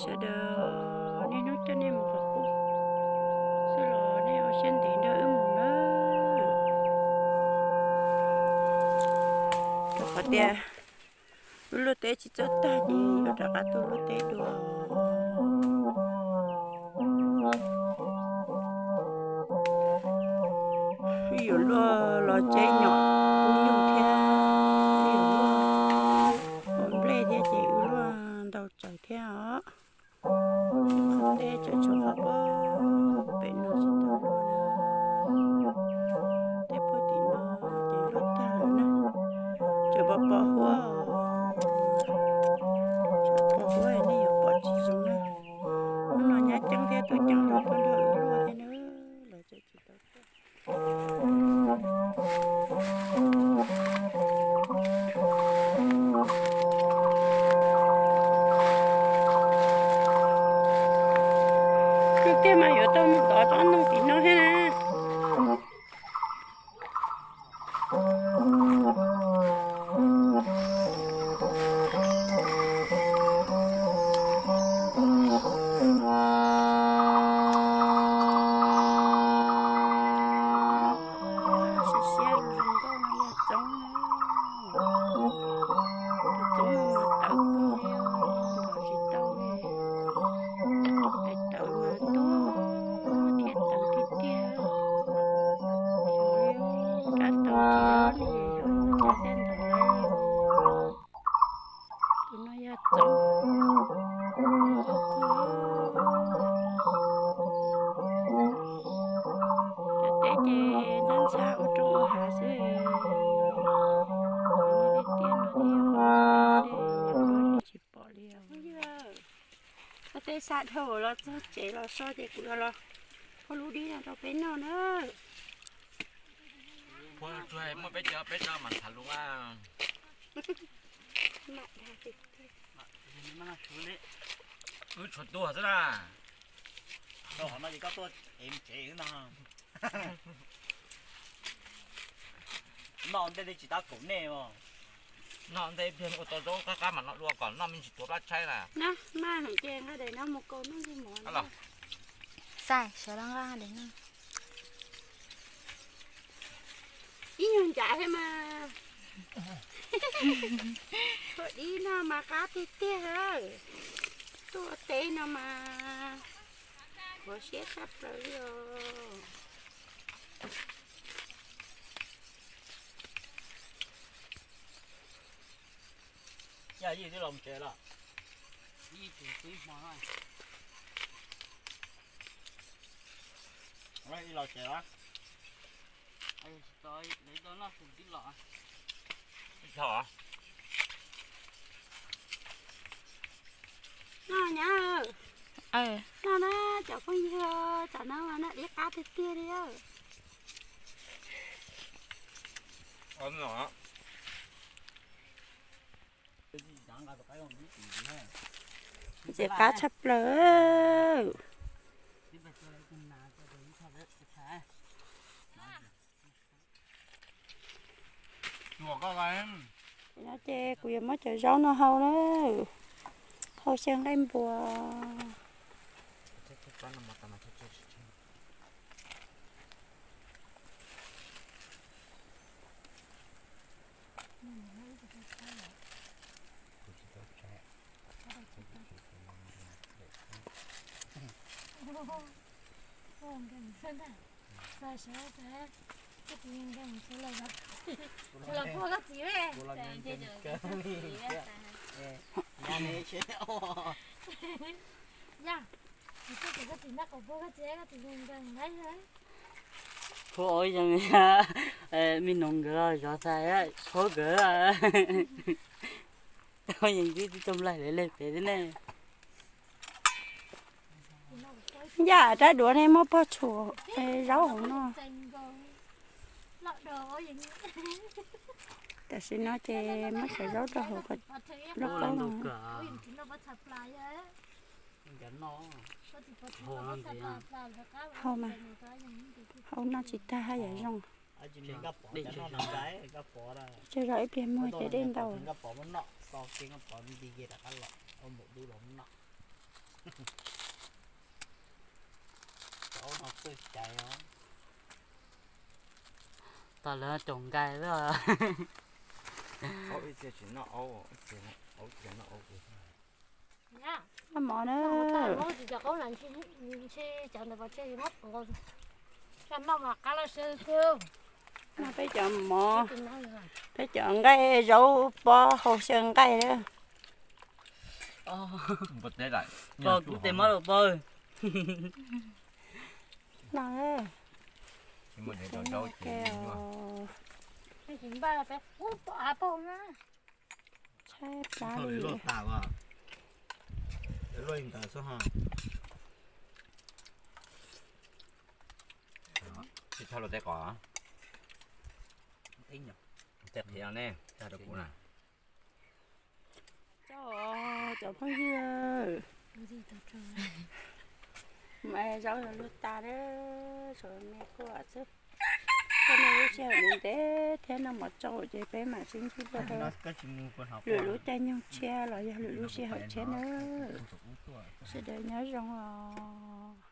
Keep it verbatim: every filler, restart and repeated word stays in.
sợ đờ nên nó cho nên một vật cũ sợ là nên ở trên tiền đó ướm một nữa rồi có tiền lúc té chỉ cho ta đi rồi đã cả tôi lúc té đùa ví dụ lo lo chế nhỏ bún dùng theo ví dụ lo ổn lệ theo chị luôn đầu trời theo để cho cho họ bớt bệnh nó chỉ tao luôn để bớt thì nó để lót ta nữa cho bớt bỏ hoa cho bỏ hoa này bỏ chỉ dùng nữa nó nhát trắng theo tôi trắng rồi con thở luôn thế nữa là cho chị tao cái mà ở trong đó cho nó tí nó hết nè sát thở là chế là so chế cũng là có lú đi là tao bên nào nữa thôi thôi mới bé chờ bé chờ mà thằng luôn à mặn ra thì mà thứ đấy cứ chuột đùa thế là đâu họ nói gì có tôi em chế nữa non đây chỉ ta cũng nè mà non đây bên ô tô đâu các cái mà nó đua còn nó mình chỉ tốt lát chay là nè ma thằng chèn nó để nó một con nó đi mòn đó sai sợ đang ra để nó ý nhung chạy thế mà thôi đi nó mà cá tê tê thôi tôi tê nó mà có xét sắp rồi nhà gì thì lòng chế là đi từ từ mà thôi đây đi lò chế á ai tới lấy đó nó cùng tí lọ thỏ nó nhá ờ nó nó chở con gì chở nó mà nó đi cá tê tê đi ơ ấm nhỏ dễ cá chập lỡ chùa có cái nó chê quyền mới chờ gió nó hâu nữa hâu xem lên bùa không cần sơn à sai sai thế cái tiền cần số là gì số là mua cái gì vậy chơi chơi cái gì vậy nhà này chế nha cái cái tiền nó có mua cái gì cái tiền cần đấy đấy thôi chẳng nha mình nông gỡ cho sai á khó gỡ à thôi những cái trong lại để lên về thế này dạ trái đũa này mới bắt chùa rau hổ nó tại sao nó chê mất cái rau cho hổ cái lúc đó hổ mà hổ nó chỉ ta hay vậy rong chơi rồi em mua chơi đến đâu cháu nó tự chạy không tao lỡ trồng cây đó ấu ít chỉ nó ấu chỉ nó ấu chỉ nó ấu nha nó mỏ mà một tay nữa mỗi chỉ cho có lần chi chi chọn được vào chơi mất rồi cho nó mà cá là sơ kêu nó phải chọn mỏ tin nói rồi phải chọn cái rau bò hồ sơn cây đó ờ bật đấy lại bơ cũng tìm mất được bơ nó đấy nhưng mà để cho cháu chỉ cái chuyện ba là phải úp à bông á chép lá thôi đi lột tao à để lột tao số ha thì thao lột tay cỏ tính nhỉ chặt theo nè ra được cũ này trời trời phong dưa mẹ rau là lúa ta đó rồi mẹ cô ở xứ cái này lúa xeo mình thế thế nó mà trâu vậy bé mà sinh chút đó lúa lúa tay nhung che rồi lúa lúa xeo che nữa sẽ để nhớ rong